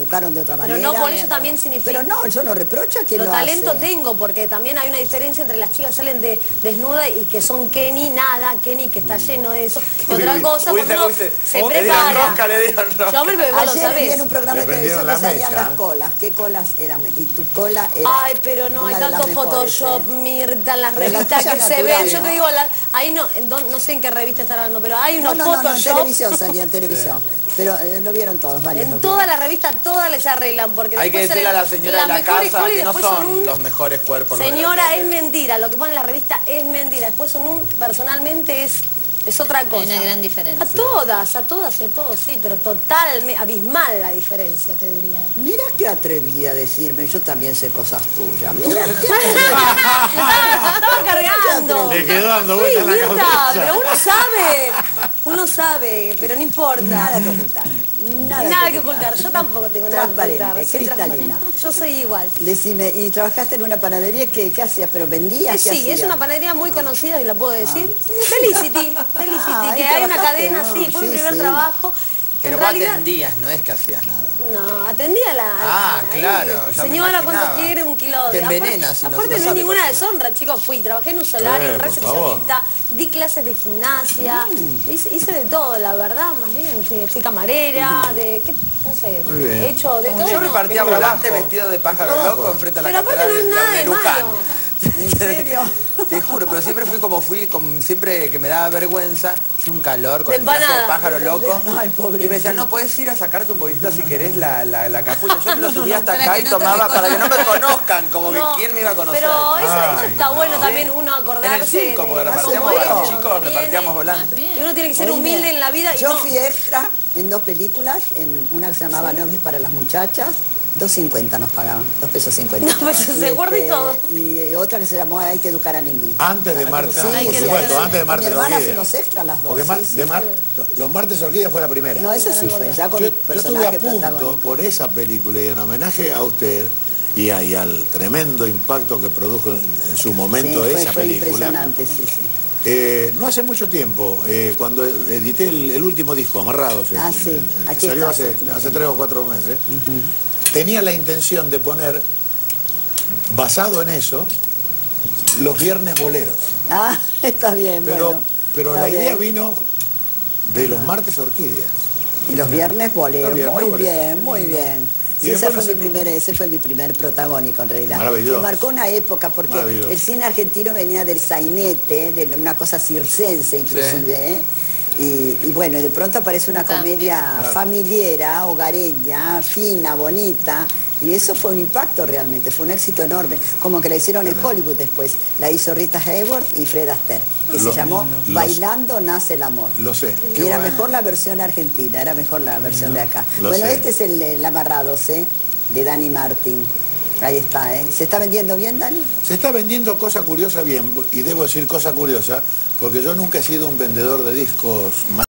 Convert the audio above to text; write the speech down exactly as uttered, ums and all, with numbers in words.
educaron de otra manera. Pero no por eso también significa... Pero no, yo no reprocho a quien Pero lo talento hace. tengo, porque también hay una diferencia entre las chicas que salen de desnuda y que son Kenny, nada, Kenny que está lleno de eso. Y Uy, otra uy, cosa, uy, cuando se- uno uy, se- se oh, le prepara. dieron rosca, le dieron rosca. Yo, hombre, pero vos lo Ayer vi sabés. en un programa Le de televisión prendieron que la salían mecha. las colas. ¿Qué colas eran? Y tu cola era Ay, pero no hay una de las tanto mejores, Photoshop, ¿eh? Mirta, en las Pero la revistas tuya que se natural, ven. Yo ¿no? te digo, la- ahí no, en don- no sé en qué revista están hablando, pero hay No, unos no, no, no, en Photoshop. televisión salía, en televisión. Pero eh, lo vieron todos, varios. En lo todas vieron. las revistas, todas les arreglan, porque Hay que después decirle a salen la señora de las la mejores casa colas y que no después son un- los mejores cuerpos. los de la Señora, tele. es mentira, lo que pone en la revista es mentira. Después son un, personalmente es, es otra cosa. una gran diferencia. A todas, a todas y a todos, sí, pero totalmente, abismal la diferencia, te diría. Mira qué atrevida a decirme, yo también sé cosas tuyas. Mira qué Estaba cargando. Le quedó dando Sí, vueltas en la Mirta, cabeza. pero uno sabe, uno sabe, pero no importa. Nada que ocultar. Nada, Nada que ocultar, yo tampoco tengo nada que Transparente, ocultar. Soy cristalina. transparente. Yo soy igual. Decime, ¿y trabajaste en una panadería? ¿Qué, qué hacías? ¿Pero vendías? Eh, ¿Qué sí, es hacías? una panadería muy conocida, y la puedo decir. Felicity, Felicity, Ah, ahí que hay una trabajaste, cadena, ah, sí, fue mi sí, primer sí. trabajo. Pero En vos realidad, atendías, no es que hacías nada. no, atendía a la... Ah, a la- claro, ahí. ya me Señora, ¿cuánto imaginaba. quiere un kilo de...? Te envenenas Aparte, si no- aparte si no no es sabe ninguna cocinar. deshonra, chicos. Fui, trabajé en un solario, Eh, en por recepcionista, di clases de gimnasia, Mm. hice, hice de todo, la verdad, más bien. Fui, fui camarera, de... ¿qué? No sé, Muy bien. he hecho de todo. Yo no. repartía Qué volante trabajo. vestido de pájaro Qué trabajo. loco enfrente a la Pero aparte catedral no es de nada de Luján. malo. ¿En serio? Te juro, pero siempre fui como fui, como siempre que me daba vergüenza, fui un calor con De el traje de empanada. pájaro loco. Ay, pobre Y me decían, mío. no, puedes ir a sacarte un poquitito si querés la, la, la capucha. Yo me lo subía hasta para acá que y no te tomaba para que no me reconozcan. conozcan, como No, que quién me iba a conocer. Pero eso, eso Ay, está no. bueno también, uno acordarse En el circo, de- porque de repartíamos, cómo éramos es, chicos, dónde repartíamos viene. volantes. Y uno tiene que ser Oíme, humilde en la vida y yo no... fui extra en dos películas, en una que se llamaba Novios para las muchachas, dos cincuenta nos pagaban, dos pesos cincuenta. No, pues, se guarda y todo. Y otra que se llamó Hay que educar a Ningún. Antes de Marte, Sí, por sí, supuesto, sí. antes de Con Marte mi hermana Orquídea. fuimos extra las dos, Porque ma- sí, sí, de Mar- los Martes Orquídea fue la primera. No, eso sí fue, ya con yo, un yo estuve personaje a punto protagónico. por esa película y en homenaje a usted y, a- y al tremendo impacto que produjo en, en su Sí, momento fue, esa fue película. impresionante, sí, sí. Eh, no hace mucho tiempo, eh, cuando edité el, el último disco, Amarrados, Ah, eh, sí, eh, que aquí salió está, hace, sí, hace tres o cuatro meses, tenía la intención de poner, basado en eso, los viernes boleros. Ah, está bien, Pero, bueno. pero está la idea bien. vino de los martes orquídeas. Y los viernes bolero, Los viernes muy bolero. bien, muy bien. Y Sí, ese, después fue mi hacemos- primer, ese fue mi primer protagónico en realidad. Maravilloso. Que marcó una época porque Maravilloso. el cine argentino venía del sainete, de una cosa circense inclusive, ¿eh? Y, y bueno, de pronto aparece una Un cambio. comedia Claro. familiera, hogareña, fina, bonita. Y eso fue un impacto realmente, fue un éxito enorme. Como que la hicieron en Hollywood después. La hizo Rita Hayworth y Fred Astaire, que Lo- se llamó los- Bailando nace el amor. Lo sé. Y era mejor la versión argentina, era mejor la versión de acá. Lo Bueno, sé. este es el, el Amarrados, ¿eh? De Dani Martín. Ahí está, ¿eh? ¿Se está vendiendo bien, Dani? Se está vendiendo cosa curiosa bien, y debo decir cosa curiosa, porque yo nunca he sido un vendedor de discos más